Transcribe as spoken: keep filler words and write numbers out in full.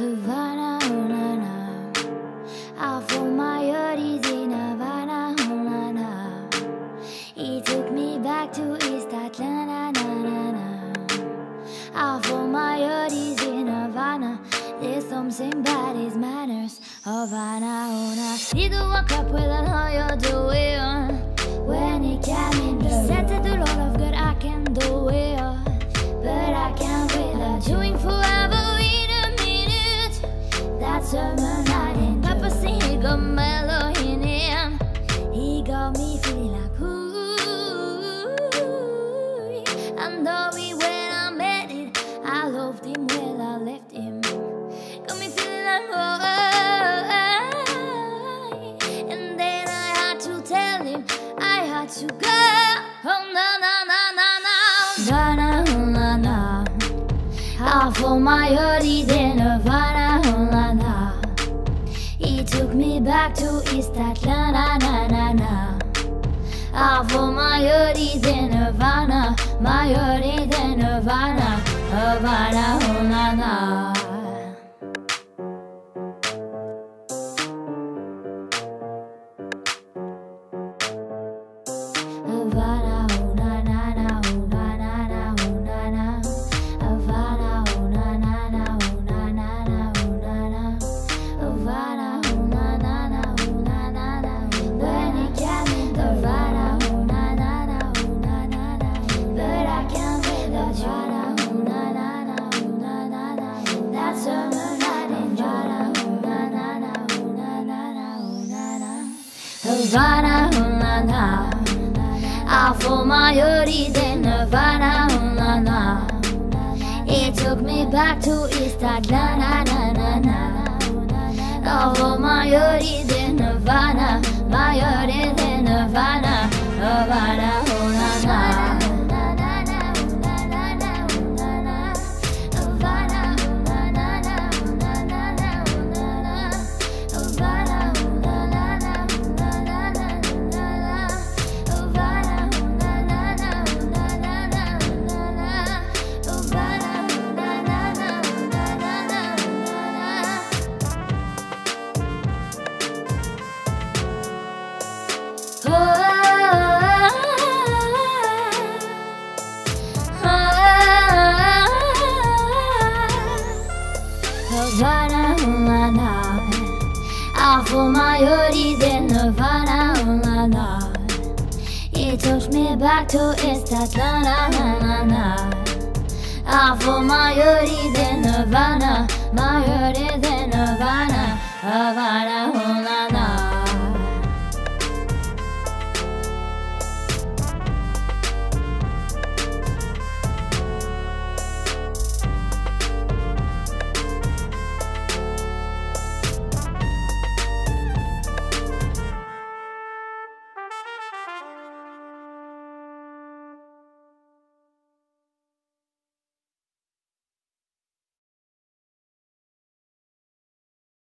Havana, oh na na. I found my hoodies in Havana, oh na na. He took me back to East Atlanta, na na na. I found my hoodies in Havana. There's something bad his manners. Havana, oh na. Didn't walk up with a how you're doing. When he came in, he said to the Lord of God, I can do it, but I can't without doing forever in a minute. That summer night in Papa sing, he got mellow in him. He got me feeling like ooh. And though we when I met it, I loved him well, I left him. Got me feeling like oh. And then I had to tell him I had to go. Oh na na na na na. Na na na na. I found my hoodies in Havana, oh na na. He took me back to East Atlanta, na na na. I found my hoodies in Havana, my hoodies in Havana, Havana, oh na na. Havana, oh na na na, oh na na na, oh na na. Havana, oh na na na, oh na na na, oh na na. Havana, oh na na na, oh na na na. When he came in, Havana, oh na na na, oh na na na. But I can't without Havana, oh na na na, oh na na na. That summer night in Havana, oh na na na, oh na na na, oh na na. Havana, oh na na. I found my hoodies in Havana, oh na na. It took me back to East Atlanta, na na na. I found my hoodies in Havana, my hoodies in Havana, Havana, oh na na. Havana, oh na na. I found my hoodies in Havana, oh na na. He took me back to East Atlanta, na na na. I found my hoodies in Havana, my hoodies in Havana, Havana, oh na na.